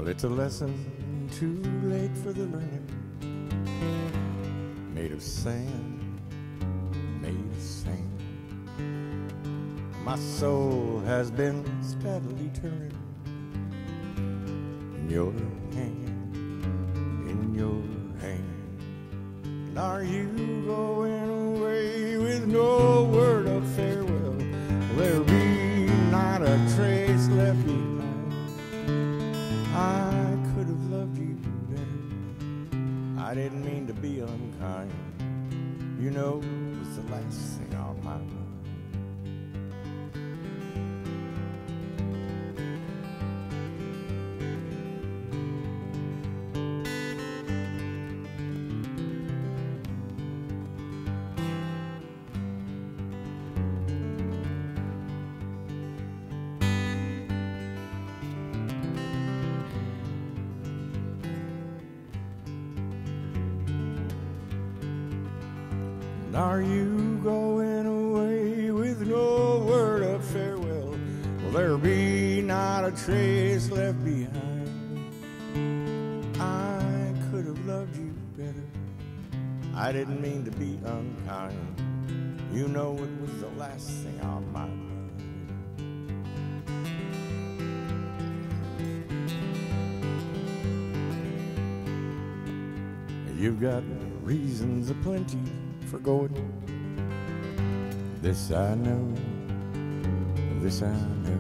Well, it's a lesson too late for the learning. Made of sand, made of sand. My soul has been steadily turning in your hand, in your hand. And are you going away with no word of farewell? Will there be not a trace left behind? I could have loved you better. I didn't mean to be unkind. You know, it was the last thing on my mind. And are you going away with no word of farewell? Will there be not a trace left behind? I could have loved you better. I didn't mean to be unkind. You know it was the last thing on my mind. You've got reasons aplenty for going. This I know, this I know.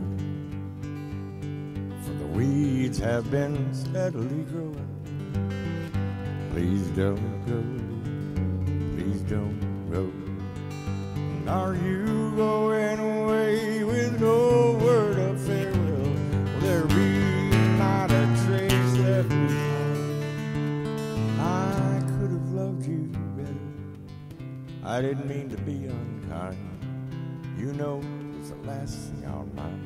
For the weeds have been steadily growing. Please don't go, please don't go. And are you going away with no word of farewell? Will there be not a trace left behind? I could have loved you better. I didn't mean to be unkind. You know it was the last thing on my mind.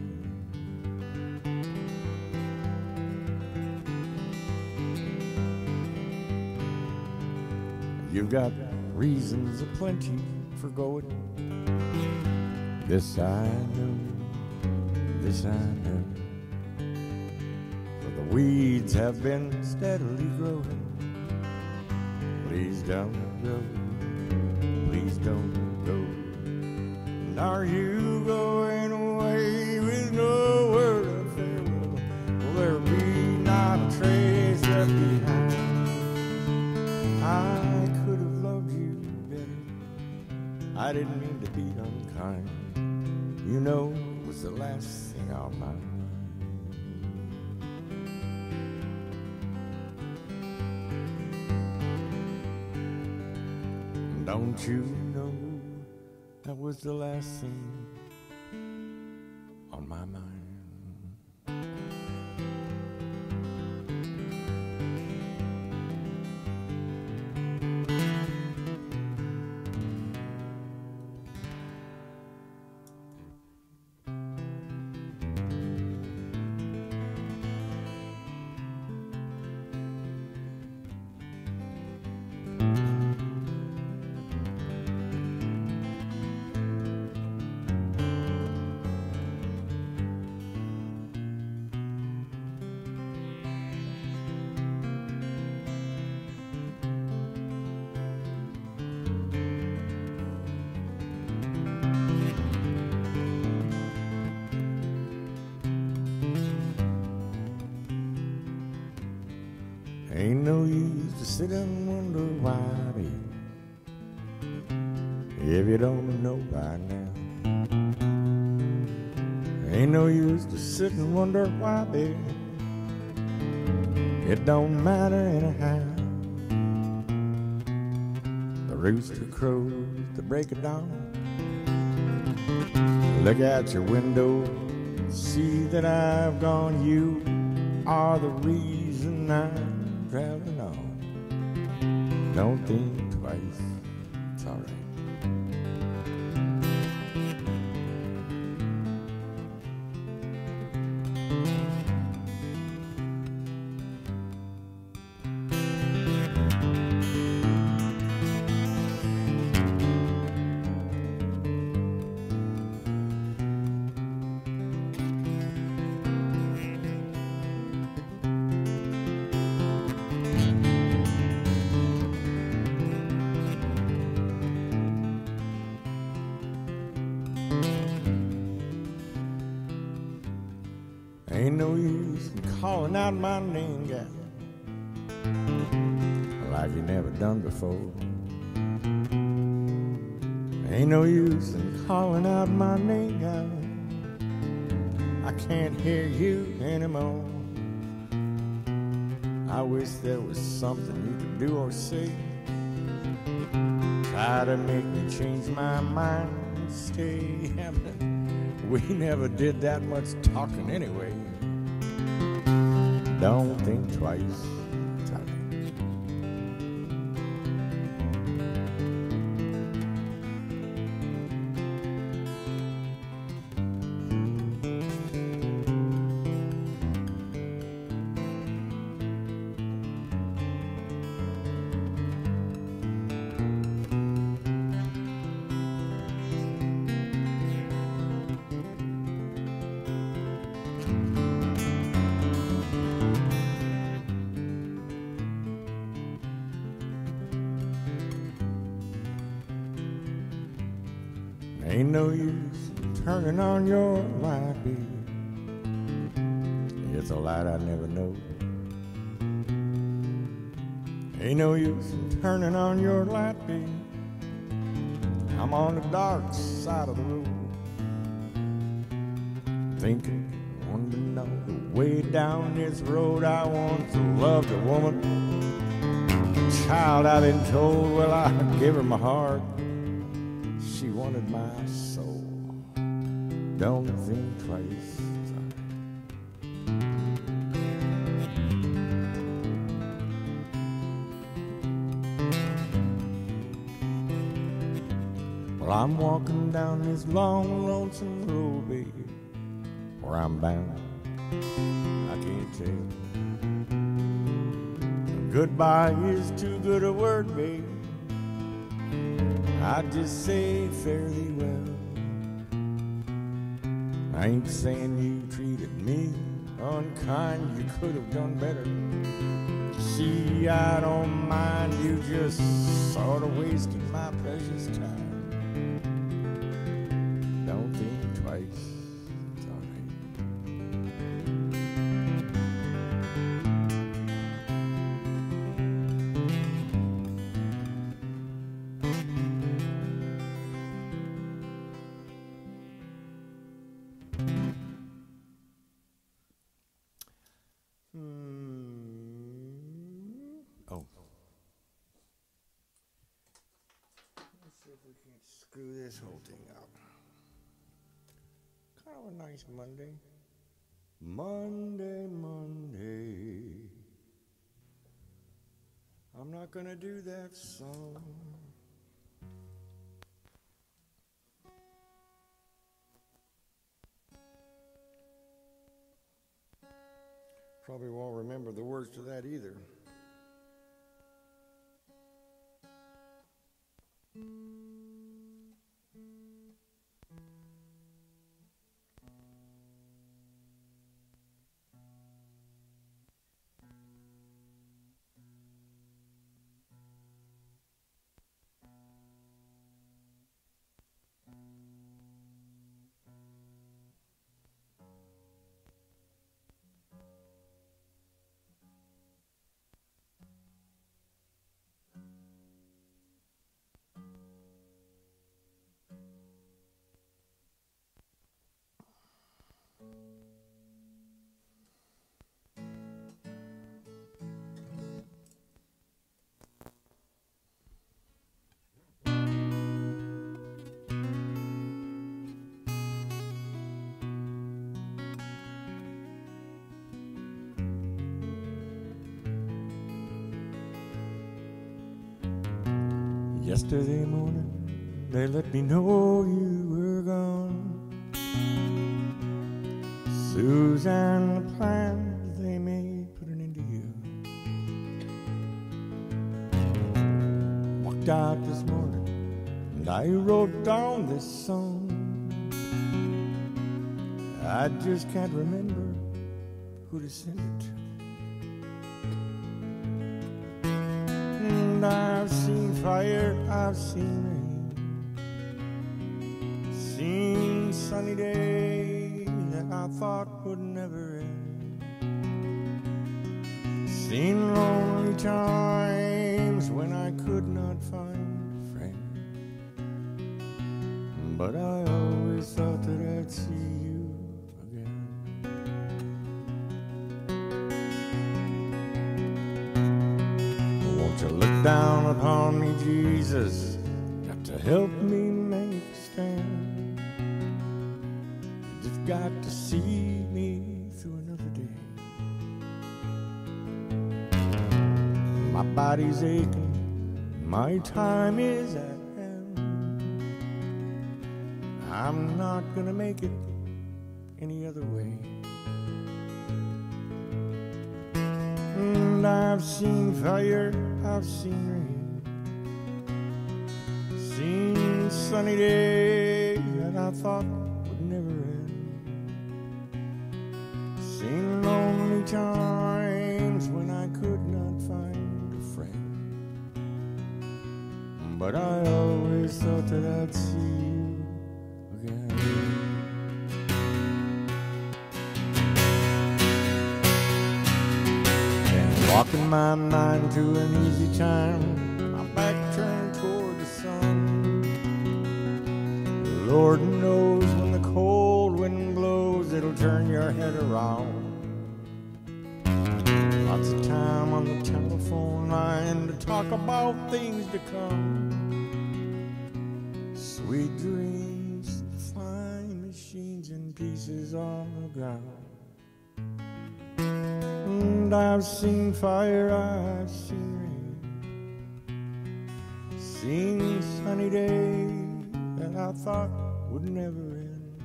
You've got reasons aplenty for going. This I know, this I know. For the weeds have been steadily growing. Please don't go, please don't go. And are you going away with no word of farewell? Will there be not a trace left behind? I could have loved you better. I didn't mean to be unkind. You know it was the last thing on my mind. Don't you know that was the last thing on my mind? Ain't no use to sit and wonder why, baby, if you don't know by now. Ain't no use to sit and wonder why, baby, it don't matter anyhow. The rooster crows to break of dawn. Look out your window, see that I've gone. You are the reason I'm traveling on. Don't think twice, it's all right. Ain't no use in calling out my name, gal, like you never done before. Ain't no use in calling out my name, gal, I can't hear you anymore. I wish there was something you could do or say, try to make me change my mind and stay. We never did that much talking anyway. Don't think twice. Ain't no use turning on your light, baby. It's a light I never know. Ain't no use turning on your light, baby. I'm on the dark side of the road, thinking, wanting to know the way down this road. I once loved a woman, child I've been told. Well, I gave her my heart, she wanted my soul. Don't think twice. Well, I'm walking down this long, lonesome road, baby. Where I'm bound, I can't tell. Goodbye is too good a word, baby. I just say fare thee well. I ain't saying you treated me unkind, you could have done better. See, I don't mind, you just sort of wasted my precious time. Don't think twice, darling. Oh. Let's see if we can screw this whole thing up. Kind of a nice Monday. Monday. I'm not gonna do that song. Probably won't remember the words to that either. Yesterday morning, they let me know you were gone. Susan, the plans they made put an end to you. Walked out this morning, and I wrote down this song. I just can't remember who to send it to. And I've seen fire, I've seen rain, seen sunny days, and I've I thought would never end. Seen lonely times when I could not find a friend, but I always thought that I'd see you again. Won't you look down upon me, Jesus, got to help me make a stand. You just got to see me through another day. My body's aching, my time is at hand. I'm not gonna make it any other way. And I've seen fire, I've seen rain, seen sunny days that I thought would never end, seen lonely times when I could not find a friend, but I always thought that I'd see you again. Walking my mind to an easy time, my back turned toward the sun. The Lord knows when the cold wind blows, it'll turn your head around. Lots of time on the telephone line to talk about things to come. Sweet dreams, flying machines in pieces on the ground. And I've seen fire, I've seen rain, seen sunny days that I thought would never end,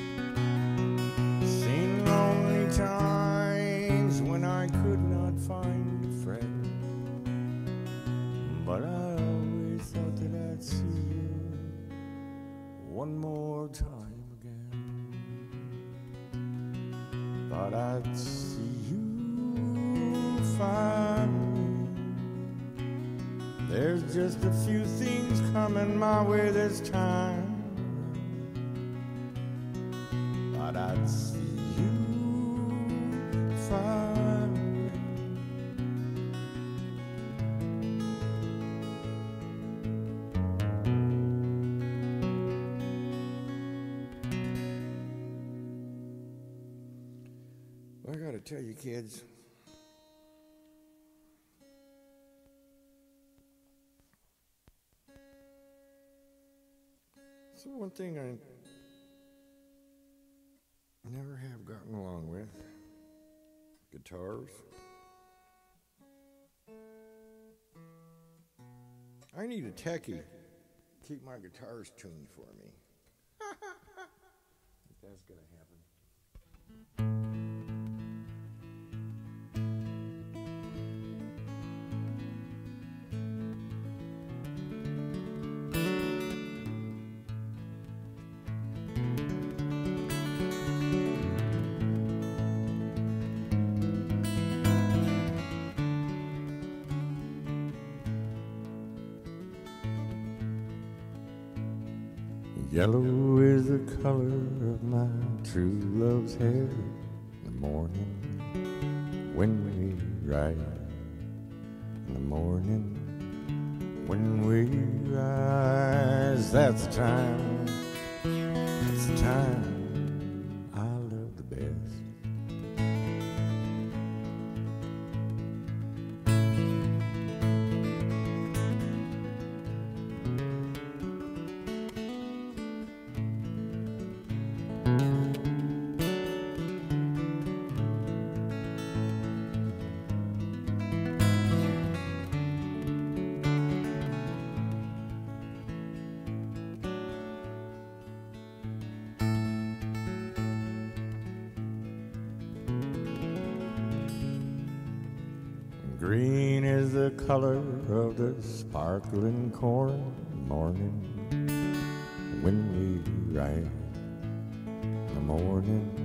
seen lonely times when I could not find a friend, but I always thought that I'd see you one more time again. Thought I'd see you finally. There's just a few things coming my way this time. Thought I'd see you finally. Well, I gotta tell you, kids, so one thing I never have gotten along with, guitars. I need a techie to keep my guitars tuned for me. If that's gonna happen. Yellow is the color of my true love's hair. In the morning when we ride, in the morning when we rise, that's the time, that's the time I love the best. Green is the color of the sparkling corn. Morning when we ride, in the morning